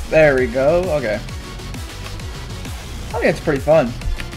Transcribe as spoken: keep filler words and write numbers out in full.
There we go. Okay. I think it's pretty fun.